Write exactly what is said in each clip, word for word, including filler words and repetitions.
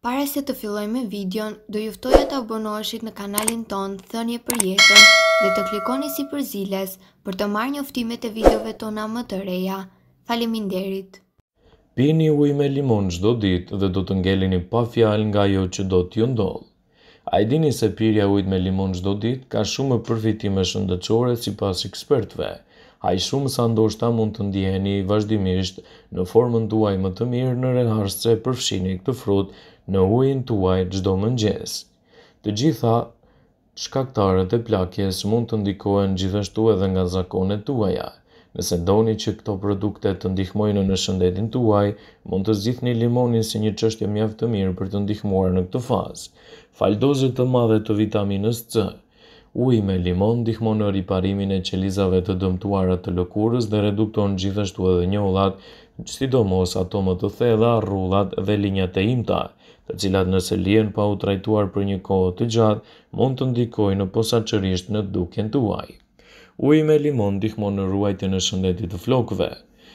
Para se të fillojmë videon, do juftoja të abonoheshit në kanalin tonë Thënie për Jetën dhe të klikoni sipër ziles për të marrë njoftimet e videove tona më të reja. Faleminderit. Pini ujë me limon çdo ditë dhe do të ngeleni pa fjalë nga ajo që do t'ju ndodhë. A i dini se pirja ujit me limon çdo ditë ka shumë përfitime shëndetësore sipas ekspertëve. Aq shumë sa ndoshta mund të ndjeheni vazhdimisht në formën tuaj më të mirë në rast se përfshini këtë frut në ujin tuaj çdo mëngjes. Të gjitha shkaktarët e plakjes mund të ndikohen gjithashtu edhe nga zakonet tuaja. Nëse doni që këto produkte të ndihmojnë në shëndetin tuaj, mund të zgjidhni limonin si një çështje mjaft të mirë për të ndihmuar në këtë fazë. Fal doze të mëdha të vitaminës C. Uji me limon ndihmon në riparimin e qelizave të dëmtuara të lëkurës dhe redukton gjithashtu edhe njollat, sidomos ato më të thella, rrullat dhe linjat e imta, të cilat nëse lihen pa u trajtuar për një kohë të gjatë, mund të ndikojnë posaçërisht në dukjen tuaj. Uji me limon ndihmon në ruajtjen e shëndetit të flokëve.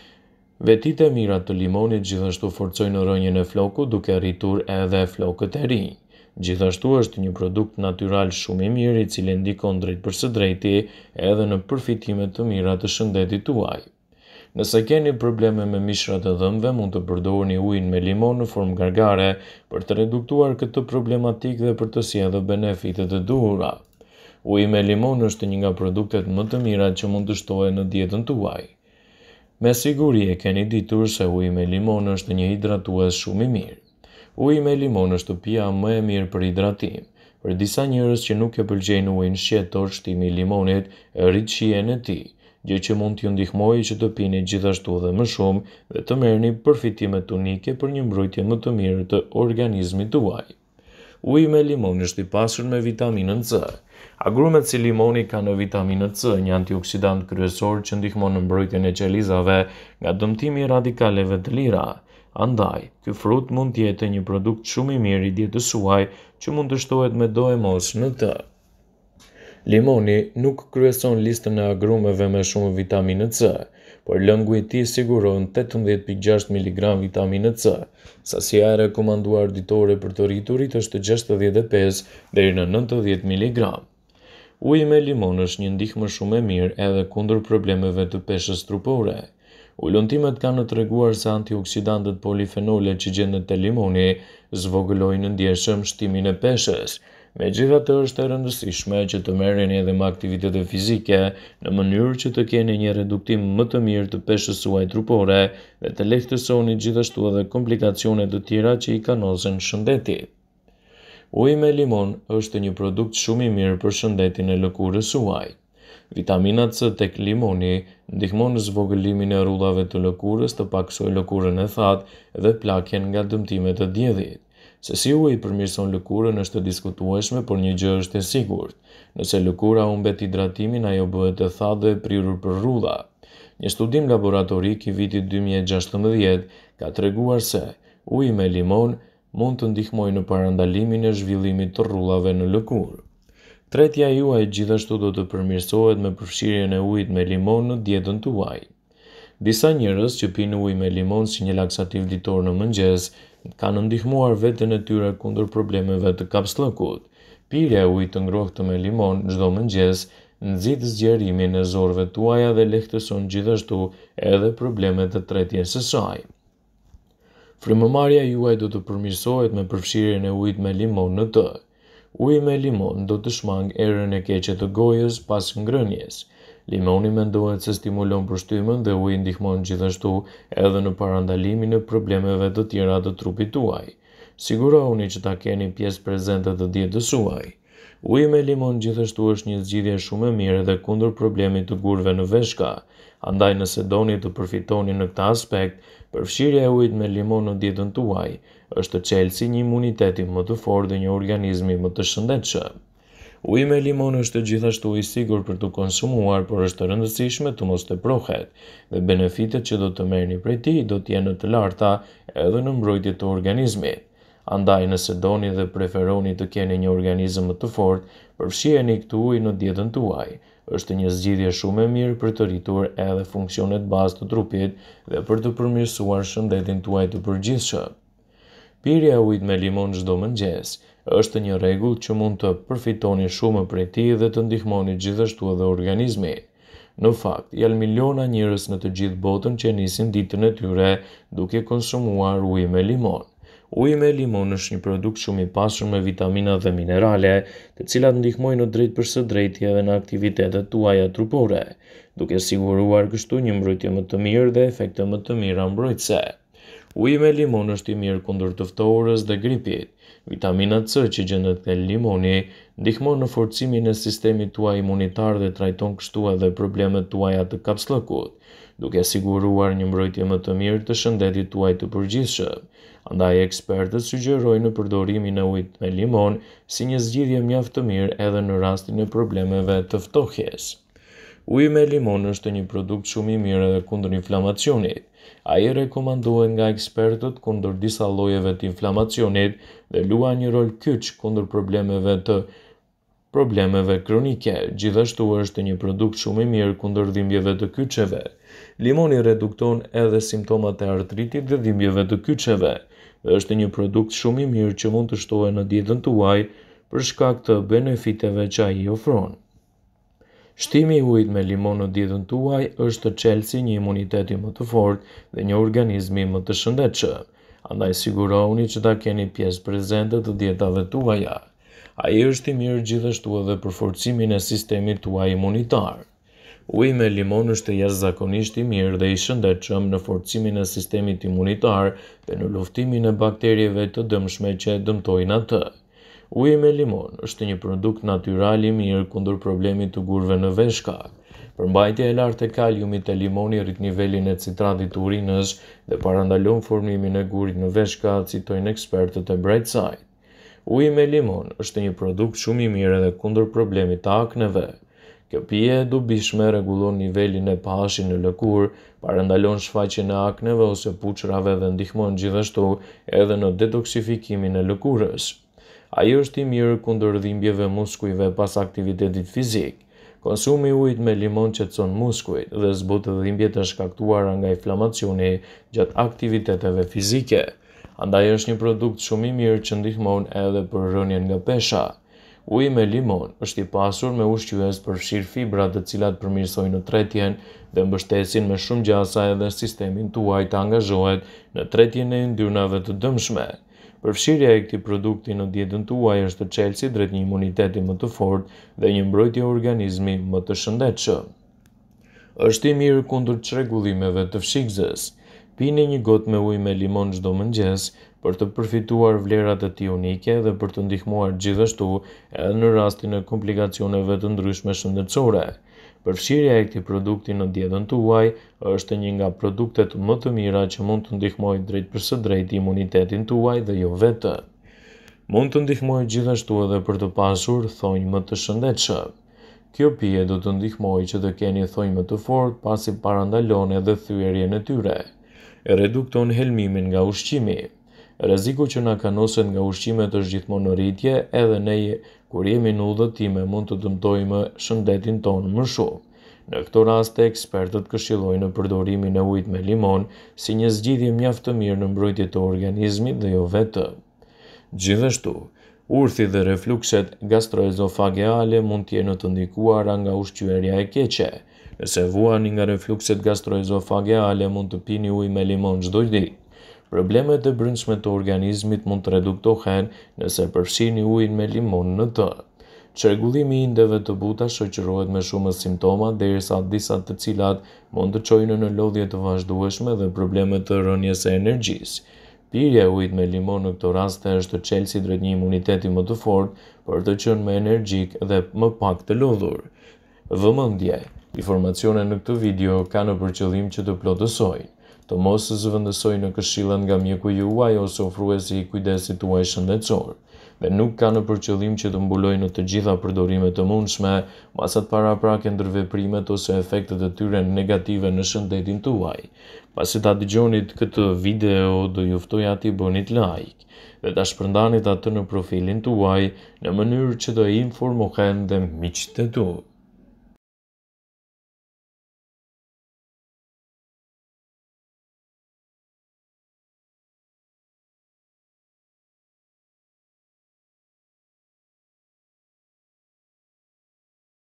Vetitë e mira të limonit gjithashtu forcojnë rrënjën e flokut duke rritur edhe flokët e rinj. Gjithashtu është një produkt natyral shumë i mirë i cili ndikon drejt për së drejti edhe në përfitime të mira të shëndetit tuaj. Nëse keni probleme me mishrat e dhëmbëve, mund të përdorni ujin me limon në formë gargare për të reduktuar këtë problematikë dhe për të sjellë benefitet e duhura. Uji me limon është një nga produktet më të mira që mund të shtohen në dietën tuaj. Me siguri e keni ditur se uji me limon është një hidratues shumë i mirë. Uji me limon është pija më e mirë për hidratim. Për disa njerëz që nuk e pëlqejnë ujin shqetor, shtimi i limonit e rrit shijen e tij, gjë që mund t'ju ndihmojë që të pini gjithashtu dhe më shumë dhe të merrni përfitime unike për një mbrojtje më të mirë të organizmit tuaj. Uji me limon është i pasur me vitaminën C. Agrumet si limoni kanë vitaminë C, një antioksidant kryesor që ndihmon në mbrojtjen e qelizave nga dëmtimi i radikaleve të lira. Andaj, ky frut mund të jetë një produkt shumë i mirë i dietës suaj që mund të shtohet me do e mos në të. Limoni nuk kryeson listën e agrumeve me shumë vitaminë C, por lëngu i tij siguron tetëmbëdhjetë pikë gjashtë miligram vitaminë C. Sasia e rekomanduar ditore për të rriturit është gjashtëdhjetë e pesë deri në nëntëdhjetë miligram. Uji me limon është një ndihmë shumë e mirë edhe kundër problemeve të peshës trupore. Ullontimet kanë treguar se antioksidantët polifenole që gjenden te limoni zvogëlojnë ndjeshëm shtimin e peshës. Megjithatë është e rëndësishme që të merreni edhe me aktivitete fizike në mënyrë që të keni një reduktim më të mirë të peshës suaj trupore dhe të lehtësoni gjithashtu edhe komplikacione të tjera që i kanosen shëndetit. Uji me limon është një produkt shumë i mirë për shëndetin e lëkurës suaj. Vitamina C tek limoni ndihmon në zvogëlimin e rrullave të lëkurës, të paksoj lëkurën e thatë dhe plakjen nga dëmtimet e diellit. Se si uji përmirëson lëkurën është e diskutueshme, por një gjë është e sigurt. Nëse lëkura humbet hidratimin, ajo bëhet e thatë dhe e prirur për rrulla. Një studim laboratorik i vitit dy mijë e gjashtëmbëdhjetë ka treguar se uji me limon mund të ndihmojë në parandalimin e zhvillimit të rrullave në lëkurë. Tretja juaj gjithashtu do të përmirësohet me përfshirjen e ujit me limon në dietën tuaj. Disa njerëz që pinë ujë me limon si një laksativ ditor në mëngjes kanë ndihmuar veten e tyre kundër problemeve të kapslëkut. Pirja e ujit të ngrohtë me limon çdo mëngjes nxit zgjerimin e zorëve tuaja dhe lehtëson gjithashtu edhe problemet e tretjes së saj. Frymëmarrja juaj do të përmirësohet me përfshirjen e ujit me limon në të. Uji me limon do të shmang erën e keqe të gojës pas ngrënies. Limoni mendohet se stimulon përshtypjen dhe uji ndihmon gjithashtu edhe në parandalimin e problemeve të tjera të trupit tuaj. Sigurohuni që ta keni pjesë prezente të dietës suaj. Uji me limon gjithashtu është një zgjidhje shumë e mirë edhe kundër problemit të gurëve në veshka. Andaj nëse doni të përfitoni në këtë aspekt, përfshirja e ujit me limon në dietën tuaj është çelësi një imuniteti më të fortë dhe një organizmi më të shëndetshëm. Uji me limon është gjithashtu i sigurt për të konsumuar, por është e rëndësishme të mos teprohet dhe benefitet që do të merrni prej tij do të jenë të larta edhe në mbrojtje të organizmit. Andaj nëse doni dhe preferoni të keni një organizëm më të fortë, përfshiheni këtë ujë në dietën tuaj. Është një zgjidhje shumë e mirë për të rritur edhe funksionet bazë të trupit dhe për të përmirësuar shëndetin tuaj të përgjithshëm. Pirja e ujit me limon çdo mëngjes është një rregull që mund të përfitoni shumë prej tij dhe të ndihmoni gjithashtu edhe organizmin. Në fakt, janë miliona njerëz në të gjithë botën që nisin ditën e tyre duke konsumuar ujë me limon. Uji me limon është një produkt shumë i pasur me vitamina dhe minerale, të cilat ndihmojnë në drejt për së drejti edhe në aktivitetet tuaja trupore, duke siguruar kështu një mbrojtje më të mirë dhe efekte më të mira mbrojtëse. Uji me limon është i mirë kundër të ftohurës dhe gripit. Vitamina C që gjendet te limoni ndihmon në forcimin e sistemit tuaj imunitar dhe trajton kështu edhe problemet tuaja të kapslëkut, duke siguruar një mbrojtje më të mirë të shëndetit tuaj të përgjithshëm. Andaj ekspertët sugjerojnë përdorimin e ujit me limon si një zgjidhje mjaft të mirë edhe në rastin e problemeve të ftohjes. Uji me limon është një produkt shumë i mirë edhe kundër inflamacionit. Ai rekomandohet nga ekspertët kundër disa llojeve të inflamacionit dhe luan një rol kyç kundër problemeve të problemeve kronike. Gjithashtu është një produkt shumë i mirë kundër dhimbjeve të kyçeve. Limoni redukton edhe simptomat e artritit dhe dhimbjeve të kyçeve. Është një produkt shumë i mirë që mund të shtohet në dietën tuaj për shkak të benefiteve që ai ofron. Shtimi i ujit me limon në dietën tuaj është të çelësi një imuniteti më të fortë dhe një organizmi më të shëndetshëm. Andaj sigurohuni që ta keni pjesë prezente të dietave tuaja. Ai është i mirë gjithashtu edhe për forcimin e sistemit tuaj imunitar. Uji me limon është jashtëzakonisht i mirë dhe i shëndetshëm në forcimin e sistemit imunitar dhe në luftimin e bakterieve të dëmshme që dëmtojnë atë. Uji me limon është një produkt natyral i mirë kundër problemit të gurve në veshka. Përmbajtja e lartë e kaliumit e limoni rrit nivelin e citratit të urinës dhe parandalon formimin e gurit në veshka, citojnë ekspertët e Brightside. Uji me limon është një produkt shumë i mirë edhe kundër problemit të akneve. Kjo pije e dobishme rregullon nivelin e pH-it në lëkurë, parandalon shfaqjen e akneve ose puçrave dhe ndihmon gjithashtu edhe në detoksifikimin e lëkurës. Ai është i mirë kundër dhimbjeve muskujve pas aktivitetit fizik. Konsumi i ujit me limon qetëson muskujt dhe zbut dhimbjet e shkaktuara nga inflamacioni gjatë aktiviteteve fizike. Andaj është një produkt shumë i mirë që ndihmon edhe për rënien nga pesha. Uji me limon është i pasur me ushqyes përfshirë fibra të cilat përmirësojnë tretjen dhe mbështesin me shumë gjasa edhe sistemin tuaj të angazhohet në tretjen e yndyrnave të dëmshme. Përfshirja e këtij produkti në dietën tuaj është të çelësi drejt një imuniteti më të fortë dhe një mbrojtje organizmi më të shëndetshëm. Është i mirë kundër çrregullimeve të fshikëzës. Pini një gotë me ujë me limon çdo mëngjes për të përfituar vlerat e tij unike dhe për të ndihmuar gjithashtu edhe në rastin e komplikacioneve të ndryshme shëndetësore. Përfshirja e këtij produkti në dietën tuaj është një nga produktet më të mira që mund të ndihmojë drejt për së drejti imunitetin tuaj dhe jo vetëm. Mund të ndihmojë gjithashtu edhe për të pasur thonjë më të shëndetshëm. Kjo pije do të ndihmojë që të keni thonjë më të fortë pasi parandalon edhe thyerjen e tyre. E redukton helmimin nga ushqimi. Rreziku që na kanoset nga ushqimet është gjithmonë në rritje, edhe ne kur jemi në udhëtime mund të dëmtojmë shëndetin tonë më shumë. Në këto raste ekspertët këshillojnë përdorimin e ujit me limon si një zgjidhje mjaft të mirë në mbrojtje të organizmit dhe jo vetëm. Gjithashtu, urthi dhe reflukset gastroezofageale mund të jenë të ndikuara nga ushqyerja e keqe. Nëse vuani nga reflukset gastroezofageale mund të pini ujë me limon çdo ditë. Problemet e brendshme të organizmit mund të reduktohen nëse përfshini ujin me limon në të. Çrregullimi i indeve të buta shoqërohet me shumë simptoma derisa disa të cilat mund të çojnë në lodhje të vazhdueshme dhe probleme të rënies së energjisë. Pirja e ujit me limon në këto raste është të çelësi drejt një imuniteti më të fortë për të qenë më energjik dhe më pak të lodhur. Vëmendje, informacionet në këtë video kanë për qëllim që të plotësojnë, të mos zëvendësojnë në këshillat nga mjeku juaj ose ofruesi i kujdesit tuaj shëndetësor, dhe nuk kanë për qëllim që të mbulojnë në të gjitha përdorimet të mundshme, masat paraprake ndërveprimet ose efektet e tyre negative në shëndetin tuaj. Pasi ta dëgjonit këtë video, do ju ftoja t'i bënit like dhe ta shpërndanit atë në profilin tuaj në mënyrë që të informohen dhe miqtë e tu.